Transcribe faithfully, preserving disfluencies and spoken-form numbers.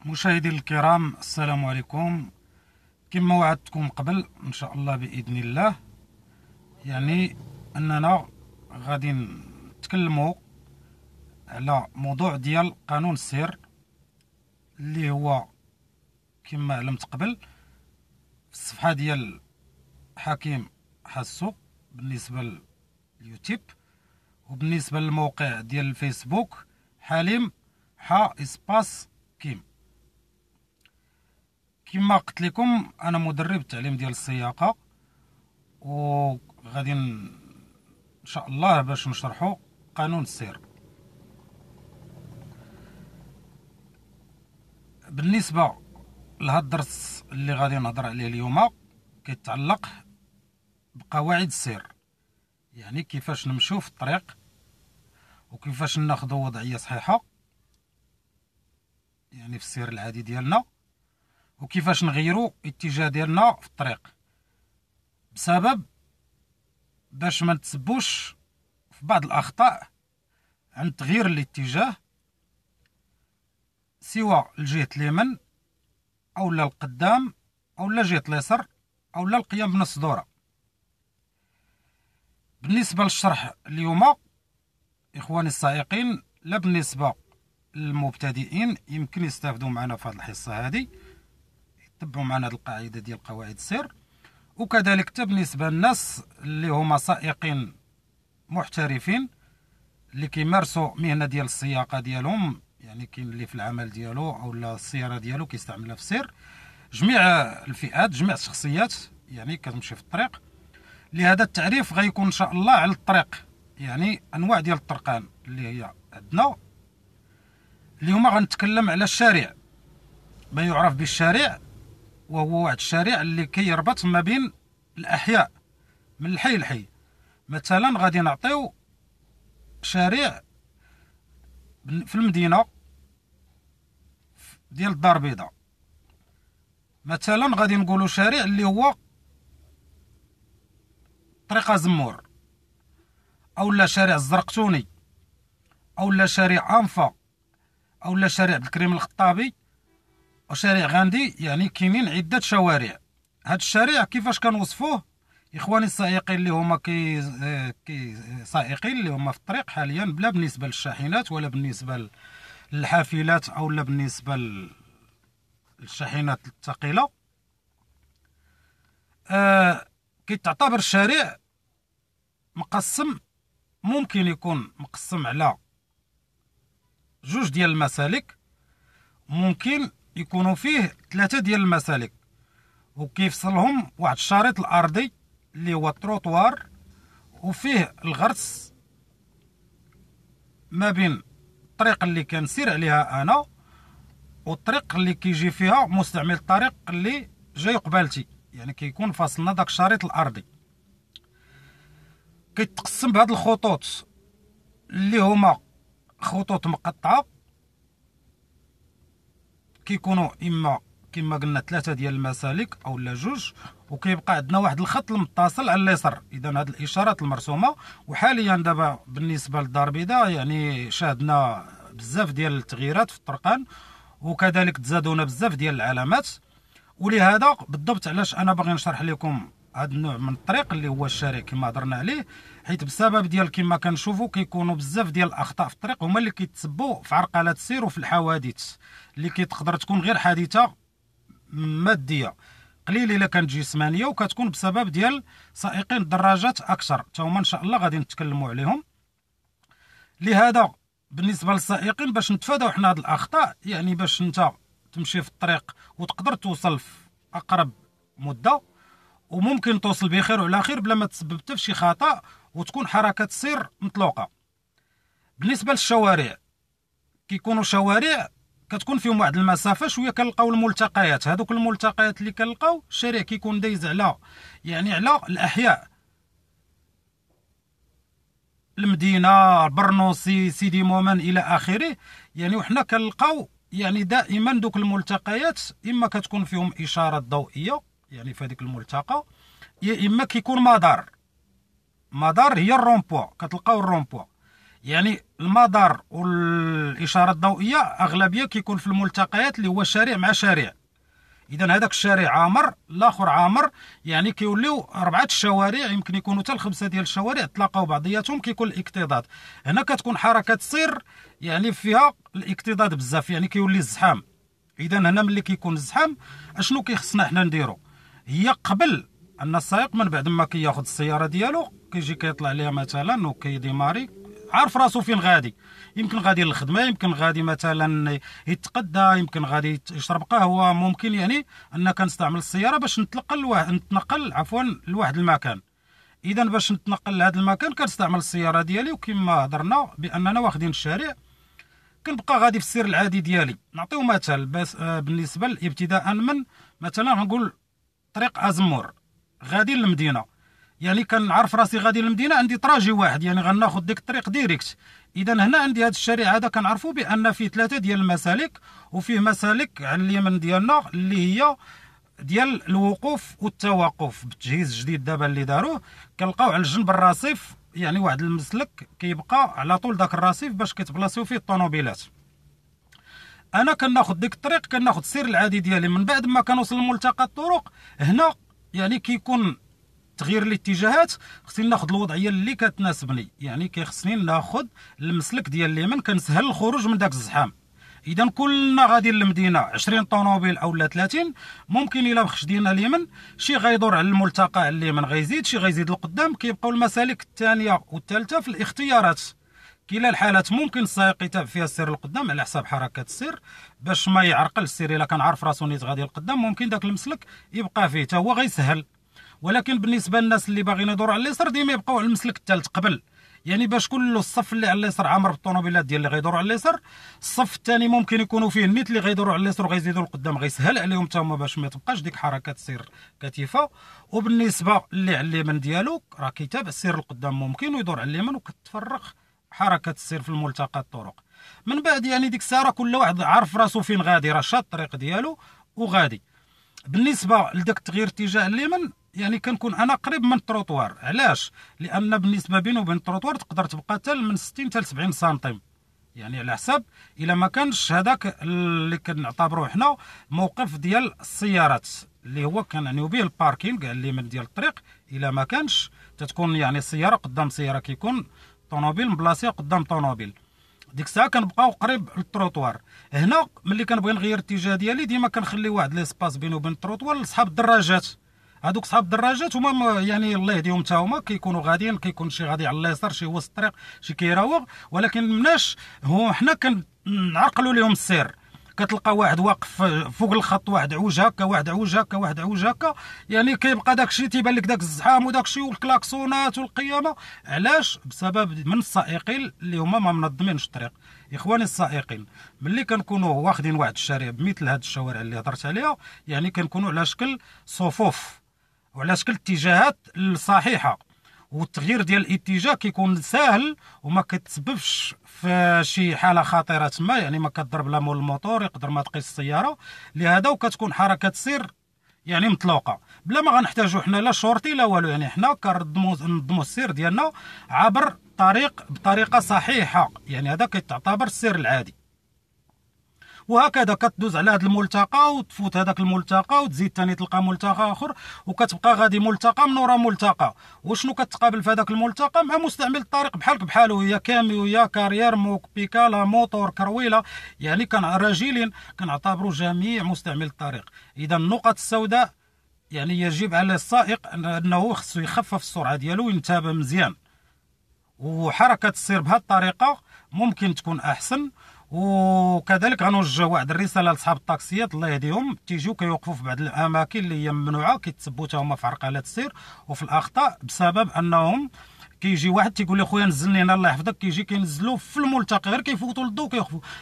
مشاهدي الكرام، السلام عليكم. كما وعدتكم قبل ان شاء الله باذن الله، يعني اننا غادي نتكلموا على موضوع ديال قانون السير اللي هو كما علمت قبل في الصفحه ديال حكيم حاسو بالنسبه لليوتيوب، وبالنسبه للموقع ديال الفيسبوك حليم ح اسباس كيم. كما قلت لكم انا مدرب التعليم ديال السياقه، وغادي ان شاء الله باش نشرحوا قانون السير. بالنسبه لهذا الدرس اللي غادي نهضر عليه اليوم كيتعلق بقواعد السير، يعني كيفاش نمشيو في الطريق وكيفاش ناخذوا وضعيه صحيحه يعني في السير العادي ديالنا، وكيفاش نغيروا اتجاه ديالنا في الطريق بسبب باش ما نتسبوش في بعض الاخطاء عن تغيير الاتجاه سواء الجهه اليمين او لا القدام او لا جهه اليسار او لا القيام بنص دوره. بالنسبه للشرح اليوم اخواني السائقين، لا بالنسبه للمبتدئين يمكن يستافدوا معنا في هذه الحصه هذه، يتبعوا معنا هذه القاعده ديال قواعد السير، وكذلك حتى بالنسبه للناس اللي هما سائقين محترفين اللي كيمارسوا مهنه ديال السياقه ديالهم، يعني كاين اللي في العمل ديالو او لا السياره ديالو كيستعملها في السير. جميع الفئات جميع الشخصيات يعني كتمشي في الطريق. لهذا التعريف غيكون ان شاء الله على الطريق، يعني انواع ديال الطرقان اللي هي عندنا. اليوم غنتكلم على الشارع، ما يعرف بالشارع، وهو واحد الشارع اللي كيربط ما بين الاحياء من الحي لحي. مثلا غادي نعطيو شارع في المدينه ديال الدار البيضاء، مثلا غادي نقولوا شارع اللي هو طريق زمور، او لا شارع الزرقتوني، او لا شارع انفا، او لا شارع عبد الكريم الخطابي، وشارع غاندي. يعني كاينين عده شوارع. هاد الشارع كيفاش كنوصفوه اخواني السائقين اللي هما كي كي سائقين اللي هما في الطريق حاليا، بلا بالنسبه للشاحنات ولا بالنسبه للحافلات او لا بالنسبه للشاحنات الثقيله، آه كيتعتبر الشارع مقسم، ممكن يكون مقسم على جوج ديال المسالك، ممكن يكونوا فيه ثلاثه ديال المسالك، وكيفصلهم واحد الشريط الارضي اللي هو التروطوار، وفيه الغرس ما بين الطريق اللي كنسير عليها انا والطريق اللي كيجي فيها مستعمل الطريق اللي جاي قبالتي، يعني كيكون فاصلنا داك الشريط الارضي. كيتقسم بهاد الخطوط اللي هما خطوط مقطعه، كيكونوا اما كما قلنا ثلاثه ديال المسالك او لا جوج، وكيبقى عندنا واحد الخط المتصل على اليسار. اذا هاد الاشارات المرسومه، وحاليا دابا بالنسبه للدار البيضاء يعني شاهدنا بزاف ديال التغييرات في الطرقان، وكذلك تزادونا بزاف ديال العلامات. ولهذا بالضبط علاش انا باغي نشرح لكم هذا النوع من الطريق اللي هو الشارع كما هضرنا عليه، حيت بسبب ديال كما كنشوفوا كيكونوا بزاف ديال الاخطاء في الطريق هما اللي كيتسبوا في عرقلات السير وفي الحوادث اللي كتقدر تكون غير حادثه ماديه قليل الا كانت جسمانيه، وكتكون بسبب ديال سائقين الدراجات اكثر، حتى هما ان شاء الله غادي نتكلموا عليهم. لهذا بالنسبه للسائقين باش نتفاداو حنا هاد الاخطاء، يعني باش انت تمشي في الطريق وتقدر توصل في اقرب مده، وممكن توصل بخير وعلى خير بلا ما تسبب حتى في شي خطا، وتكون حركه السير مطلوقه. بالنسبه للشوارع، كيكونوا شوارع كتكون فيهم واحد المسافه شويه، كنلقاو الملتقيات. هذوك الملتقيات اللي كنلقاو الشارع كيكون دايز على يعني على الاحياء، المدينه، برنوسي، سيدي مومن الى اخره. يعني وحنا كنلقاو يعني دائما دوك الملتقيات اما كتكون فيهم اشارات ضوئيه يعني في هذيك الملتقى، يا اما كيكون مدار. مدار هي الرومبوا، كتلقاو الرومبوا. يعني المدار والاشاره الضوئيه اغلبيه كيكون في الملتقيات اللي هو شارع مع شارع. اذا هذاك الشارع عامر، الاخر عامر، يعني كيوليو اربعه الشوارع، يمكن يكونوا حتى الخمسه ديال الشوارع تلاقاو بعضياتهم، كيكون الاكتظاظ. هنا كتكون حركه السير يعني فيها الاكتظاظ بزاف، يعني كيولي الزحام. اذا هنا ملي كيكون الزحام اشنو كيخصنا حنا نديرو؟ هي قبل ان السائق من بعد ما كياخذ السياره ديالو كيجي كيطلع عليها مثلا وكيديماري، عارف راسو فين غادي، يمكن غادي للخدمه، يمكن غادي مثلا يتقدى، يمكن غادي يشرب قهوه، ممكن يعني ان كنستعمل السياره باش نتنقل لواحد نتنقل عفوا لواحد المكان. اذا باش نتنقل لهذا المكان كنستعمل السياره ديالي، وكما هضرنا باننا واخدين الشارع كنبقى غادي في السير العادي ديالي. نعطيو مثال بس آه بالنسبه ابتداء من مثلا غنقول طريق ازمور غادي للمدينه، يعني كنعرف راسي غادي للمدينه، عندي طراجي واحد يعني غناخذ ديك الطريق ديريكت. اذا هنا عندي هذا الشارع هذا كنعرفوا بان فيه ثلاثه ديال المسالك، وفيه مسالك على اليمين ديالنا اللي هي ديال الوقوف والتوقف. بالتجهيز الجديد دابا اللي داروه كنلقاو على الجنب الرصيف يعني واحد المسلك كيبقى على طول داك الرصيف باش كيتبلاصيو فيه الطوموبيلات. انا كناخذ ديك الطريق كناخذ السير العادي ديالي، من بعد ما كنوصل لملتقى الطرق هنا يعني كيكون تغيير الاتجاهات، خصني ناخذ الوضعيه اللي كتناسبني، يعني كيخصني ناخذ المسلك ديال اليمين كنسهل الخروج من داك الزحام. اذا كلنا غادي للمدينه عشرين طوموبيل اولا ثلاثين، ممكن الا خشدينا اليمين شي غيدور على الملتقى على اليمين غيزيد، شي غيزيد لقدام، كيبقاو المسالك الثانيه والثالثه في الاختيارات. كلا الحالات ممكن السائق يتابع فيها السير لقدام على حساب حركه السير باش ما يعرقل السير. الا كان عارف راسو نيت غادي لقدام ممكن داك المسلك يبقى فيه حتى هو غيسهل. ولكن بالنسبه للناس اللي باغيين يدوروا على اليسار ديما يبقاو على المسلك الثالث قبل، يعني باش كل الصف اللي على اليسار عامر بالطوموبيلات ديال اللي غيدوروا على اليسار، الصف الثاني ممكن يكونوا فيه النيت اللي غيدوروا على اليسار وغيزيدوا لقدام، غيسهل عليهم حتى هما باش ما تبقاش ديك حركه السير كثيفه. وبالنسبه اللي على اليمين ديالو راه كيتابع السير لقدام ممكن ويدور على اليمين وكتفرق حركه السير في الملتقى الطرق. من بعد يعني ديك الساعه كل واحد عارف راسو فين غادي، راه شاد الطريق ديالو وغادي. بالنسبه لذاك التغيير اتجاه اليمين يعني كنكون انا قريب من التروطوار. علاش؟ لان بالنسبه بينه وبين التروطوار تقدر تبقى حتى من ستين حتى سبعين سنتيم، يعني على حساب الا ما كانش هذاك اللي كنعتبروه حنا موقف ديال السيارات اللي هو كنعنيو به الباركينغ على اليمين ديال الطريق. الا ما كانش تتكون يعني السياره قدام سياره، كيكون طوموبيل مبلاصيه قدام طوموبيل، ديك الساعه كنبقاو قريب للتروطوار. هنا ملي كنبغي نغير الاتجاه ديالي ديما كنخلي واحد ليسباس بينه وبين التروطوار لصحاب الدراجات. هادوك صحاب الدراجات هما يعني الله يهديهم حتى هما كيكونوا غاديين، كيكون شي غادي على اليسار، شي وسط الطريق، شي كيراوغ، ولكن مناش هو حنا كنعرقلوا لهم السير. كتلقى واحد واقف فوق الخط، واحد عوج هكا، واحد عوج هكا، واحد عوج هكا، يعني كيبقى داكشي تيبان لك داك الزحام وداكشي والكلاكسونات والقيامه. علاش؟ بسبب من السائقين اللي هما ما منظمينش الطريق. اخواني السائقين ملي كنكونوا واخدين واحد الشارع بمثل هاد الشوارع اللي هضرت عليها، يعني كنكونوا على شكل صفوف وعلى شكل اتجاهات صحيحه، والتغيير ديال الاتجاه كيكون ساهل وما كتسببش في شي حاله خطيره تما، يعني ما كتضرب لا مول الموتور يقدر ما تقيس السياره. لهذا وكتكون حركه السير يعني مطلوقه بلا ما غنحتاجو حنا لا شرطي لا والو، يعني حنا كنظموا نظموا السير ديالنا عبر طريق بطريقه صحيحه، يعني هذا كيتعتبر السير العادي. وهكذا كتدوز على هذا الملتقى وتفوت هذاك الملتقى وتزيد ثاني تلقى ملتقى اخر، وكتبقى غادي ملتقى من ورا ملتقى. وشنو كتقابل في هذاك الملتقى؟ مع مستعمل الطريق بحالك بحالو، يا كاميو يا كارير موك بيكالا موتور كرويله، يعني كان راجلين كنعتبروا جميع مستعمل الطريق. اذا النقط السوداء يعني يجب على السائق انه خصو يخفف السرعه ديالو وينتبه مزيان، وحركه السير بهذه الطريقه ممكن تكون احسن. وكذلك غنوجه واحد الرساله لاصحاب الطاكسيات الله يهديهم، تيجيو كيوقفوا في بعض الاماكن اللي هي ممنوعه، كيتسبوا حتى هما في عرقلات السير وفي الاخطاء بسبب انهم كيجي واحد تيقول لي خويا نزلني هنا الله يحفظك، كيجي كينزلو في الملتقى غير كيفوتوا للضو كيوقفوا.